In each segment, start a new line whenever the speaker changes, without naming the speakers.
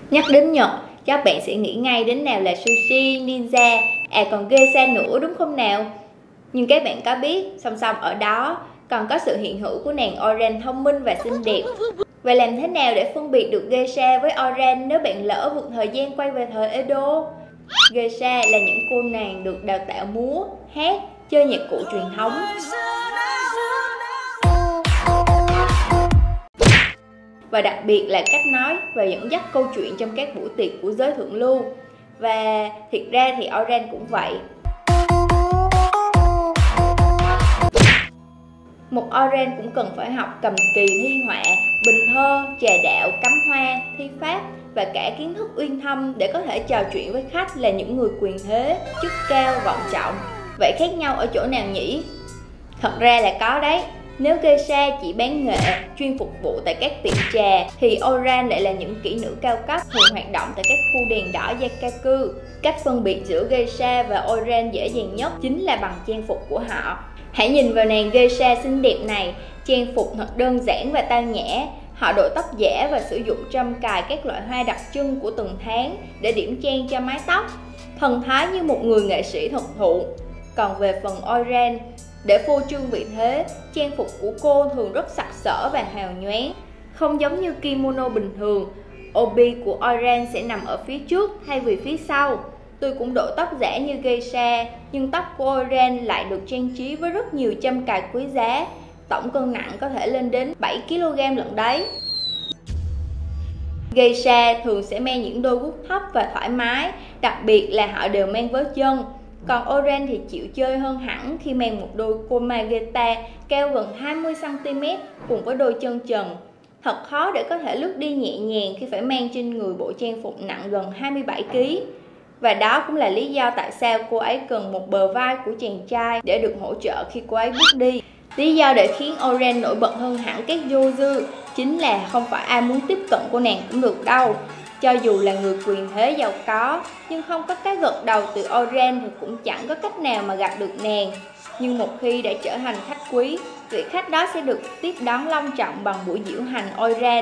Nhắc đến Nhật, chắc bạn sẽ nghĩ ngay đến nào là sushi, ninja, còn geisha nữa đúng không nào? Nhưng các bạn có biết, song song ở đó còn có sự hiện hữu của nàng Oren thông minh và xinh đẹp. Vậy làm thế nào để phân biệt được geisha với Oren nếu bạn lỡ vượt thời gian quay về thời Edo? Geisha là những cô nàng được đào tạo múa, hát, chơi nhạc cụ truyền thống. Và đặc biệt là cách nói và dẫn dắt câu chuyện trong các buổi tiệc của giới thượng lưu. Và thiệt ra thì Oren cũng vậy. Một Oren cũng cần phải học cầm kỳ thi họa, bình thơ, trà đạo, cắm hoa, thi pháp và cả kiến thức uyên thâm để có thể trò chuyện với khách là những người quyền thế, chức cao, vọng trọng. Vậy khác nhau ở chỗ nào nhỉ? Thật ra là có đấy. Nếu geisha chỉ bán nghệ, chuyên phục vụ tại các tiệm trà, thì Oren lại là những kỹ nữ cao cấp thường hoạt động tại các khu đèn đỏ Yakaku. Cách phân biệt giữa geisha và Oren dễ dàng nhất chính là bằng trang phục của họ. Hãy nhìn vào nàng geisha xinh đẹp này, trang phục thật đơn giản và tao nhã. Họ đội tóc giả và sử dụng trâm cài các loại hoa đặc trưng của từng tháng để điểm trang cho mái tóc, thần thái như một người nghệ sĩ thực thụ. Còn về phần Oren, để phô trương vị thế, trang phục của cô thường rất sặc sỡ và hào nhoáng. Không giống như kimono bình thường, obi của Oren sẽ nằm ở phía trước thay vì phía sau. Tôi cũng đội tóc giả như geisha, nhưng tóc của Oren lại được trang trí với rất nhiều châm cài quý giá. Tổng cân nặng có thể lên đến 7 kg lận đấy. Geisha thường sẽ mang những đôi guốc thấp và thoải mái, đặc biệt là họ đều mang vớ chân. Còn Oren thì chịu chơi hơn hẳn khi mang một đôi komageta cao gần 20 cm cùng với đôi chân trần. Thật khó để có thể lướt đi nhẹ nhàng khi phải mang trên người bộ trang phục nặng gần 27 kg. Và đó cũng là lý do tại sao cô ấy cần một bờ vai của chàng trai để được hỗ trợ khi cô ấy bước đi. Lý do để khiến Oren nổi bật hơn hẳn các yozu chính là không phải ai muốn tiếp cận cô nàng cũng được đâu. Cho dù là người quyền thế giàu có, nhưng không có cái gật đầu từ Oren thì cũng chẳng có cách nào mà gặp được nàng. Nhưng một khi đã trở thành khách quý, vị khách đó sẽ được tiếp đón long trọng bằng buổi diễu hành Oren.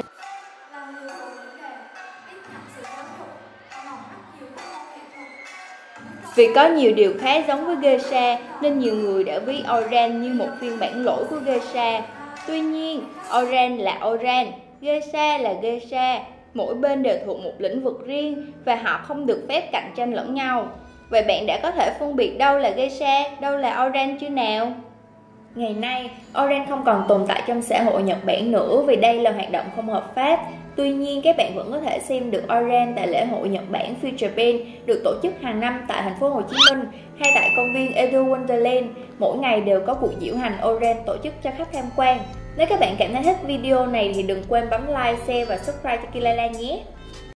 Vì có nhiều điều khá giống với geisha nên nhiều người đã ví Oren như một phiên bản lỗi của geisha. Tuy nhiên, Oren là Oren, geisha là geisha. Mỗi bên đều thuộc một lĩnh vực riêng và họ không được phép cạnh tranh lẫn nhau. Vậy bạn đã có thể phân biệt đâu là geisha, đâu là Oren chưa nào? Ngày nay, Oren không còn tồn tại trong xã hội Nhật Bản nữa vì đây là hoạt động không hợp pháp. Tuy nhiên, các bạn vẫn có thể xem được Oren tại lễ hội Nhật Bản Free Japan được tổ chức hàng năm tại thành phố Hồ Chí Minh hay tại công viên Edo Wonderland. Mỗi ngày đều có cuộc diễu hành Oren tổ chức cho khách tham quan. Nếu các bạn cảm thấy thích video này thì đừng quên bấm like, share và subscribe cho Kilala nhé.